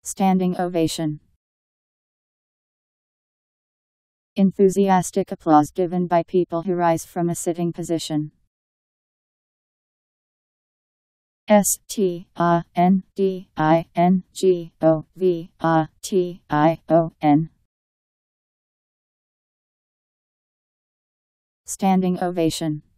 Standing ovation. Enthusiastic applause given by people who rise from a sitting position. Standing ovation. Standing ovation.